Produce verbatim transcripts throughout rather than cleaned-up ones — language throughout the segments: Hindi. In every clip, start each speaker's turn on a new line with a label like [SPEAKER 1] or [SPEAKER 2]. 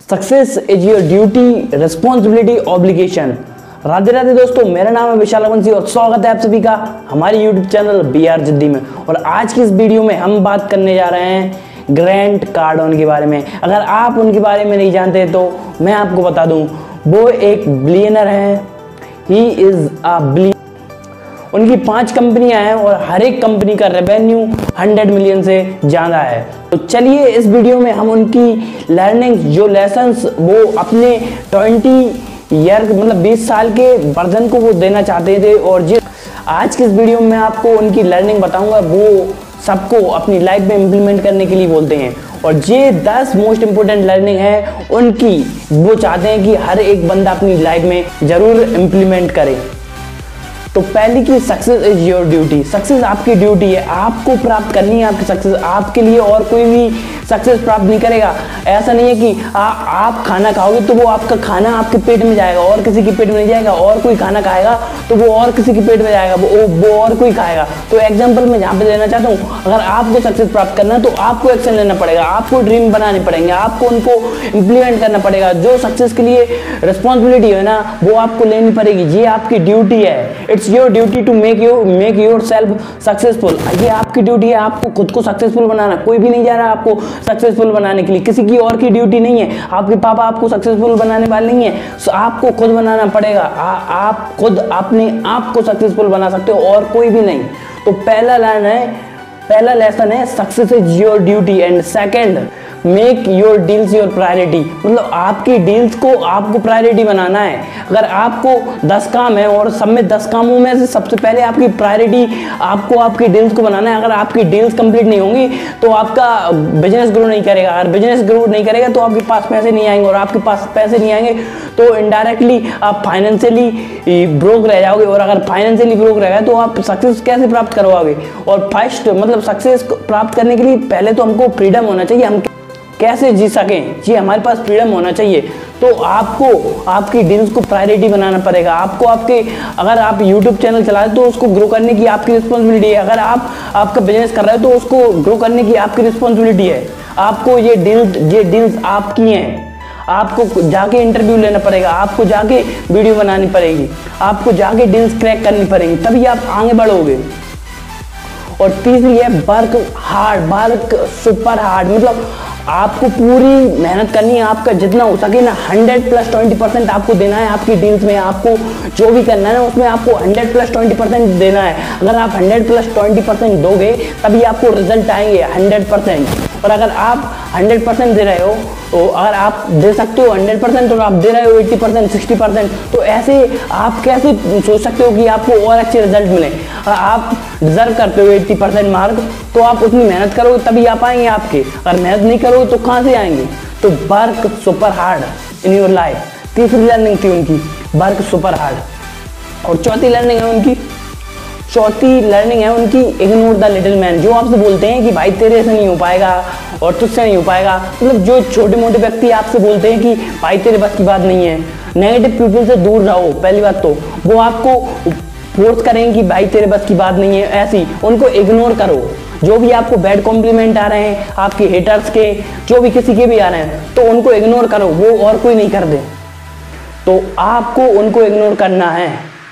[SPEAKER 1] Success is your duty, responsibility, obligation. Radhe Radhe दोस्तों, मेरा नाम है विशाल अवंसी और स्वागत है आप सभी का हमारे यूट्यूब चैनल बी आर जिद्दी में। और आज की इस वीडियो में हम बात करने जा रहे हैं ग्रांट कार्डोन के बारे में। अगर आप उनके बारे में नहीं जानते तो मैं आपको बता दूं, वो एक बिलियनर हैं। He is a billionaire. उनकी पांच कंपनियां हैं और हर एक कंपनी का रेवेन्यू हंड्रेड मिलियन से ज़्यादा है। तो चलिए इस वीडियो में हम उनकी लर्निंग्स, जो लेसन्स वो अपने ट्वेंटी ईयर मतलब बीस साल के वर्जन को वो देना चाहते थे, और जिस आज के इस वीडियो में आपको उनकी लर्निंग बताऊंगा वो सबको अपनी लाइफ में इम्प्लीमेंट करने के लिए बोलते हैं। और ये दस मोस्ट इम्पोर्टेंट लर्निंग है उनकी, वो चाहते हैं कि हर एक बंदा अपनी लाइफ में ज़रूर इम्प्लीमेंट करे। तो पहली की success is your duty. Success आपकी ड्यूटी है, आपको प्राप्त करनी है आपकी सक्सेस। आपके लिए और कोई भी सक्सेस प्राप्त नहीं करेगा। ऐसा नहीं है कि आ, आप खाना खाओगे तो वो आपका खाना आपके पेट में जाएगा और किसी के पेट में नहीं जाएगा, और कोई खाना खाएगा तो वो और किसी के पेट में जाएगा, वो वो और कोई खाएगा। तो एग्जाम्पल मैं जहाँ पे देना चाहता हूँ, अगर आपको सक्सेस प्राप्त करना है तो आपको एक्शन लेना पड़ेगा, आपको ड्रीम बनाने पड़ेंगे, आपको उनको इम्प्लीमेंट करना पड़ेगा। जो सक्सेस के लिए रिस्पॉन्सिबिलिटी है ना, वो आपको लेनी पड़ेगी। ये आपकी ड्यूटी है। It's your duty to make you make yourself successful. ये आपकी ड्यूटी है, आपको खुद को सक्सेसफुल बनाना। कोई भी नहीं जा रहा आपको सक्सेसफुल बनाने के लिए, किसी की और की ड्यूटी नहीं है। आपके पापा आपको सक्सेसफुल बनाने वाले नहीं है, सो आपको खुद बनाना पड़ेगा। आ, आप खुद अपने आप को सक्सेसफुल बना सकते हो और कोई भी नहीं। तो पहला लाइन है, पहला लेसन है success is your duty. And second, make your deals your priority. मतलब आपकी डील्स को आपको प्रायोरिटी बनाना है। अगर आपको दस काम है और सब में दस कामों में से सबसे पहले आपकी प्रायोरिटी आपको आपकी डील्स को बनाना है। अगर आपकी डील्स कंप्लीट नहीं होंगी तो आपका बिजनेस ग्रो नहीं करेगा। अगर बिजनेस ग्रो नहीं करेगा तो आपके पास पैसे नहीं आएंगे, और आपके पास पैसे नहीं आएंगे तो इनडायरेक्टली आप फाइनेंशियली ब्रोक रह जाओगे। और अगर फाइनेंशियली ब्रोक रहेगा तो आप सक्सेस कैसे प्राप्त करवाओगे। और फर्स्ट मतलब सक्सेस प्राप्त करने के लिए पहले तो हमको फ्रीडम होना चाहिए, हम कैसे जी सकें, जी हमारे पास फ्रीडम होना चाहिए। तो आपको आपकी डील्स को प्रायोरिटी बनाना पड़ेगा। आपको आपके अगर आप यूट्यूब चैनल चला रहे हो तो उसको ग्रो करने की आपकी रिस्पॉन्सिबिलिटी है। अगर आप आपका बिजनेस कर रहे हो तो उसको ग्रो करने की आपकी रिस्पॉन्सिबिलिटी है। आपको ये डील्स ये डील्स आपकी हैं। आपको जाके इंटरव्यू लेना पड़ेगा, आपको जाके वीडियो बनानी पड़ेगी, आपको जाके डील्स क्रैक करनी पड़ेगी, तभी आप आगे बढ़ोगे। और तीसरी है work hard, work super hard. मतलब आपको पूरी मेहनत करनी है, आपका जितना हो सके ना हंड्रेड प्लस ट्वेंटी परसेंट आपको देना है आपकी डील्स में। आपको जो भी करना है ना उसमें आपको हंड्रेड प्लस ट्वेंटी परसेंट देना है। अगर आप हंड्रेड प्लस ट्वेंटी परसेंट दोगे तभी आपको रिजल्ट आएंगे हंड्रेड परसेंट। और अगर आप हंड्रेड परसेंट दे रहे हो तो अगर आप दे सकते हो हंड्रेड परसेंट और आप दे रहे हो एट्टी परसेंट सिक्सटी परसेंट, तो ऐसे आप कैसे सोच सकते हो कि आपको और अच्छे रिजल्ट मिले। आप डिजर्व करते हो एट्टी परसेंट मार्क, तो आप उतनी मेहनत करोगे तभी आ पाएंगे आपके। अगर मेहनत नहीं करोगे तो कहाँ से आएंगे। तो work super hard in your life. तीसरी लर्निंग थी उनकी, वर्क सुपर हार्ड। और चौथी लर्निंग है उनकी चौथी लर्निंग है उनकी इग्नोर द लिटिल मैन। जो आपसे बोलते हैं कि भाई तेरे से नहीं हो पाएगा और तुझसे नहीं हो पाएगा, मतलब जो छोटे मोटे व्यक्ति आपसे बोलते हैं कि भाई तेरे बस की बात नहीं है, नेगेटिव पीपल से दूर रहो। पहली बात तो वो आपको फोर्स करेंगे कि भाई तेरे बस की बात नहीं है, ऐसी उनको इग्नोर करो। जो भी आपको बैड कॉम्प्लीमेंट आ रहे हैं, आपके हेटर्स के, जो भी किसी के भी आ रहे हैं, तो उनको इग्नोर करो, वो और कोई नहीं कर दे। तो आपको उनको इग्नोर करना है।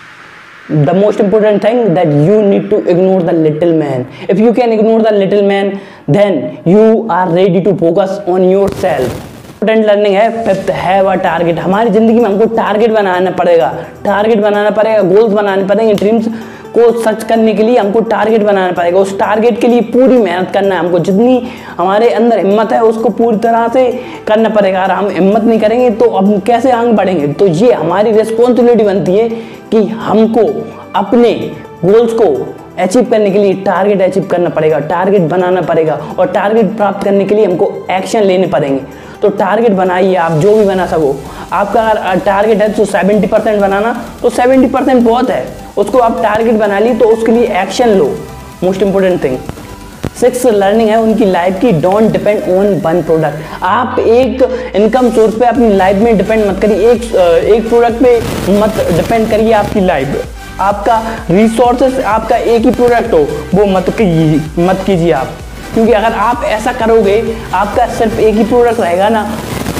[SPEAKER 1] The most important thing that you need to ignore the little man. If you can ignore the little man, then you are ready to focus on yourself. Important learning है फिफ्थ, हैव अ टारगेट। हमारी जिंदगी में हमको टारगेट बनाना पड़ेगा, टारगेट बनाना पड़ेगा, गोल्स बनाने पड़ेंगे। ड्रीम्स को सच करने के लिए हमको टारगेट बनाना पड़ेगा। उस टारगेट के लिए पूरी मेहनत करना है हमको। जितनी हमारे अंदर हिम्मत है उसको पूरी तरह से करना पड़ेगा। अगर हम हिम्मत नहीं करेंगे तो हम कैसे आगे बढ़ेंगे। तो ये हमारी रिस्पॉन्सिबिलिटी बनती है कि हमको अपने गोल्स को अचीव करने के लिए टारगेट अचीव करना पड़ेगा, टारगेट बनाना पड़ेगा। और टारगेट प्राप्त करने के लिए हमको एक्शन लेने पड़ेंगे। तो टारगेट बनाइए, आप जो भी बना सको। आपका अगर टारगेट है तो सेवेंटी परसेंट बनाना, तो सेवेंटी परसेंट बहुत है, उसको आप टारगेट बना ली तो उसके लिए एक्शन लो। Most important thing. Six learning है उनकी लाइफ की, don't depend on one product. आप एक इनकम सोर्स पे अपनी लाइफ में डिपेंड मत करिए, एक एक प्रोडक्ट पे मत डिपेंड करिए आपकी लाइफ। आपका रिसोर्सेस आपका एक ही प्रोडक्ट हो, वो मत कीजिए मत कीजिए आप। क्योंकि अगर आप ऐसा करोगे, आपका सिर्फ एक ही प्रोडक्ट रहेगा ना,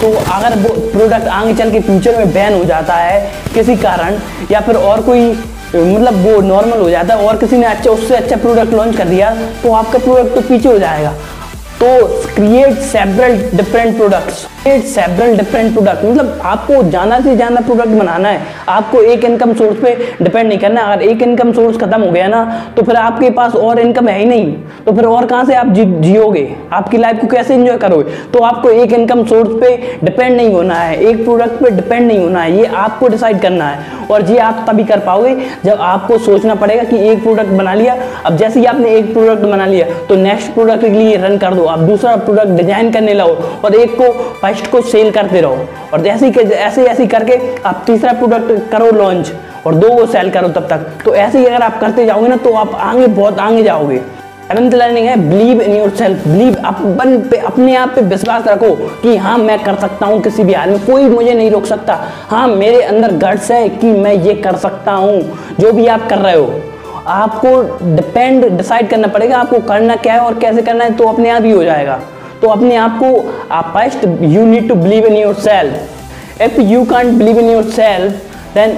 [SPEAKER 1] तो अगर वो प्रोडक्ट आगे चल के फ्यूचर में बैन हो जाता है किसी कारण, या फिर और कोई मतलब वो नॉर्मल हो जाता है और किसी ने अच्छा उससे अच्छा प्रोडक्ट लॉन्च कर दिया, तो आपका प्रोडक्ट तो पीछे हो जाएगा। तो create several different products, create several different product, मतलब आपको ज़्यादा से ज़्यादा प्रोडक्ट बनाना है। आपको एक इनकम सोर्स पे डिपेंड नहीं करना। अगर एक इनकम सोर्स खत्म हो गया ना, तो फिर आपके पास और इनकम है ही नहीं, तो फिर और कहाँ से आप जी, जियोगे, आपकी लाइफ को कैसे एंजॉय करोगे। तो आपको एक इनकम सोर्स पे डिपेंड नहीं होना है, एक प्रोडक्ट पे डिपेंड नहीं होना है, ये आपको डिसाइड करना है। और ये आप तभी कर पाओगे जब आपको सोचना पड़ेगा कि एक प्रोडक्ट बना लिया, अब जैसे ही आपने एक प्रोडक्ट बना लिया तो नेक्स्ट प्रोडक्ट के लिए रन कर दो, आप दूसरा प्रोडक्ट डिजाइन करने लगो और एक को फर्स्ट को सेल करते रहो, और जैसे ही ऐसे ऐसे करके आप तीसरा प्रोडक्ट करो लॉन्च और दो को सेल करो तब तक। तो ऐसे ही अगर आप करते जाओगे ना, तो आप आगे बहुत आगे जाओगे। सेवंथ लर्निंग है believe in yourself. Believe, अपन पे, अपने आप पे विश्वास रखो कि हाँ मैं कर सकता हूँ, किसी भी हाल में कोई मुझे नहीं रोक सकता। हाँ मेरे अंदर गट्स है कि मैं ये कर सकता हूँ। जो भी आप कर रहे हो आपको डिपेंड डिसाइड करना पड़ेगा आपको करना क्या है और कैसे करना है, तो अपने आप ही हो जाएगा। तो अपने आप को आप first you need to believe in yourself. If you can't believe in yourself then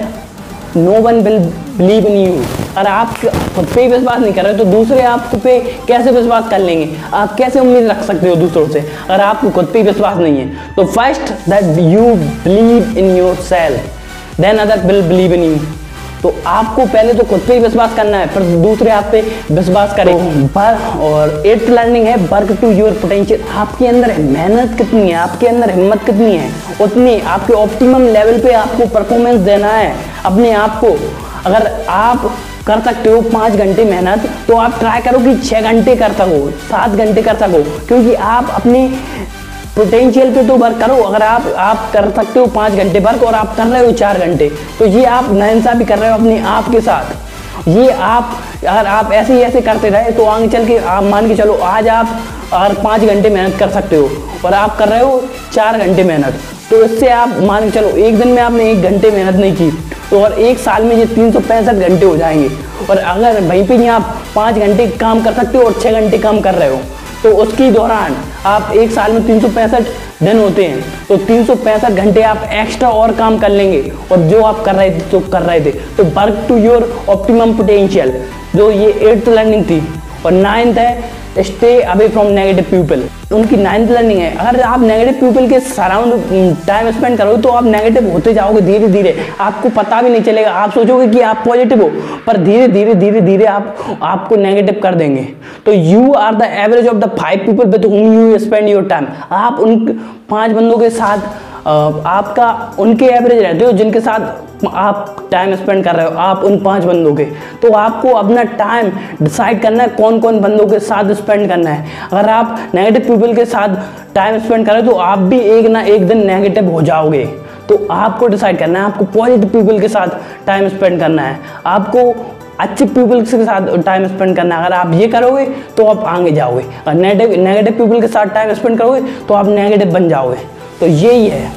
[SPEAKER 1] no one will believe in you. अगर आप खुद पे विश्वास नहीं कर रहे तो दूसरे आप पे कैसे विश्वास कर लेंगे, आप कैसे उम्मीद रख सकते हो दूसरों से अगर आपको खुद पे विश्वास नहीं है। तो first that you believe in yourself then other will believe in you. तो आपको पहले तो खुद पे ही विश्वास करना है, फिर दूसरे आप पे विश्वास करें। तो और एट्थ लर्निंग है वर्क टू योर पोटेंशियल। आपके अंदर मेहनत कितनी है, आपके अंदर हिम्मत कितनी है, उतनी आपके ऑप्टिमम लेवल पे आपको परफॉर्मेंस देना है अपने आप को। अगर आप कर सकते हो पाँच घंटे मेहनत, तो आप ट्राई करो कि छः घंटे कर सको, सात घंटे कर सको, क्योंकि आप अपने पोटेंशियल पे तो वर्क करो। अगर आप आप कर सकते हो पाँच घंटे वर्क और आप कर रहे हो चार घंटे, तो ये आप नाइंसाफी कर रहे हो अपने आप के साथ। ये आप अगर आप ऐसे ही ऐसे करते रहे तो आगे चल के आप मान के चलो आज आप अगर पाँच घंटे मेहनत कर सकते हो और आप कर रहे हो चार घंटे मेहनत, तो इससे आप मान के चलो एक दिन में आपने एक घंटे मेहनत नहीं की, तो और एक साल में ये तीन सौ पैंसठ घंटे हो जाएंगे। और अगर वहीं पे ही आप पाँच घंटे काम कर सकते हो और छः घंटे काम कर रहे हो, तो उसके दौरान आप एक साल में तीन सौ पैंसठ दिन होते हैं, तो तीन सौ पैंसठ घंटे आप एक्स्ट्रा और काम कर लेंगे और जो आप कर रहे थे तो कर रहे थे। तो work to your optimum potential, जो ये एट्थ लर्निंग थी। और नाइन्थ है stay away from negative people. उनकी नाइन्थ लर्निंग है अगर आप नेगेटिव पीपल के सराउंड टाइम स्पेंड करोगे तो आप नेगेटिव होते जाओगे धीरे धीरे, आपको पता भी नहीं चलेगा। आप सोचोगे कि आप पॉजिटिव हो, पर धीरे धीरे धीरे धीरे आप आपको नेगेटिव कर देंगे। तो you are the average of the five people with whom you spend your time. आप उन पांच बंदों के साथ आपका उनके एवरेज रहते हो जिनके साथ आप टाइम स्पेंड कर रहे हो, आप उन पांच बंदों के। तो आपको अपना टाइम डिसाइड करना है कौन कौन बंदों के साथ स्पेंड करना है। अगर आप नेगेटिव पीपल के साथ टाइम स्पेंड कर रहे हो तो आप भी एक ना एक दिन नेगेटिव हो जाओगे। तो आपको डिसाइड करना है आपको पॉजिटिव पीपल के साथ टाइम स्पेंड करना है, आपको अच्छे पीपल के साथ टाइम स्पेंड करना है। अगर आप ये करोगे तो आप आगे जाओगे, और नेगेटिव नेगेटिव पीपल के साथ टाइम स्पेंड करोगे तो आप नेगेटिव बन जाओगे। तो यही है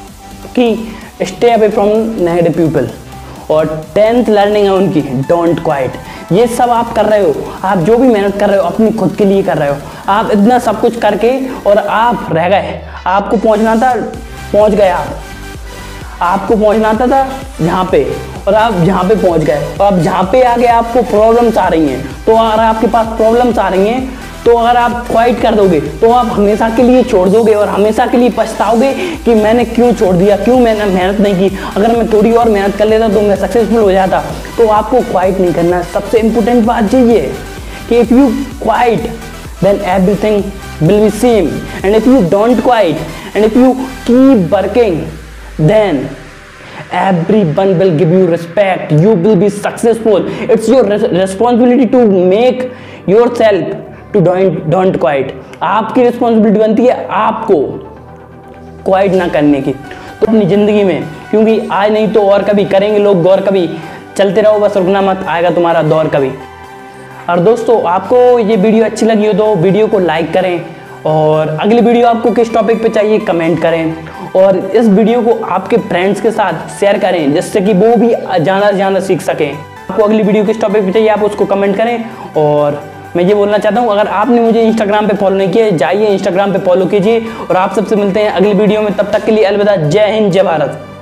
[SPEAKER 1] कि stay away from negative people. और टेंथ लर्निंग है उनकी डोंट क्वाइट। ये सब आप कर रहे हो, आप जो भी मेहनत कर रहे हो अपनी खुद के लिए कर रहे हो। आप इतना सब कुछ करके और आप रह गए, आपको पहुंचना था, पहुंच गए आप, आपको पहुंचना था, था जहाँ पे, और आप जहाँ पे पहुंच गए। और आप जहाँ पे आगे आपको प्रॉब्लम्स आ रही हैं, तो अगर आपके पास प्रॉब्लम्स आ रही हैं तो अगर आप क्वाइट कर दोगे तो आप हमेशा के लिए छोड़ दोगे और हमेशा के लिए पछताओगे कि मैंने क्यों छोड़ दिया, क्यों मैंने मेहनत नहीं की। अगर मैं थोड़ी और मेहनत कर लेता तो मैं सक्सेसफुल हो जाता। तो आपको क्वाइट नहीं करना। सबसे इम्पोर्टेंट बात ये है कि if you quit then everything will be same, and if you don't quit and if you keep working then everyone will give you respect, you will be successful. It's your responsibility to make yourself to don't don't quit. आपकी रिस्पॉन्सिबिलिटी बनती है आपको क्वाइट ना करने की। तो अपनी जिंदगी में, क्योंकि आज नहीं तो और कभी करेंगे लोग गौर, कभी चलते रहो बस, रुकना मत, आएगा तुम्हारा दौर कभी। और दोस्तों आपको ये वीडियो अच्छी लगी हो तो वीडियो को लाइक करें, और अगली वीडियो आपको किस टॉपिक पे चाहिए कमेंट करें, और इस वीडियो को आपके फ्रेंड्स के साथ शेयर करें जिससे कि वो भी ज़्यादा से ज़्यादा सीख सकें। आपको अगली वीडियो किस टॉपिक पे चाहिए आप उसको कमेंट करें, और मैं ये बोलना चाहता हूँ, अगर आपने मुझे इंस्टाग्राम पे फॉलो नहीं किया जाइए इंस्टाग्राम पे फॉलो कीजिए। और आप सबसे मिलते हैं अगली वीडियो में, तब तक के लिए अलविदा। जय हिंद, जय भारत।